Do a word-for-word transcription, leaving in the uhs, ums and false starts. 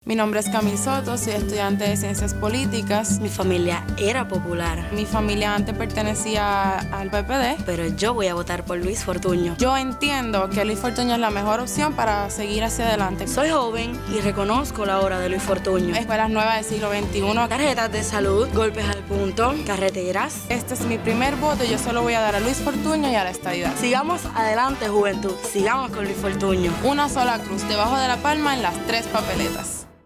Mi nombre es Camil Soto, soy estudiante de Ciencias Políticas. Mi familia era popular. Mi familia antes pertenecía al P P D. Pero yo voy a votar por Luis Fortuño. Yo entiendo que Luis Fortuño es la mejor opción para seguir hacia adelante. Soy joven y reconozco la obra de Luis Fortuño. Escuelas nuevas del siglo veintiuno. Tarjetas de salud, golpes al punto, carreteras. Este es mi primer voto y yo solo voy a dar a Luis Fortuño y a la estadidad. Sigamos adelante, juventud. Sigamos con Luis Fortuño. Una sola cruz debajo de la palma en las tres papeletas.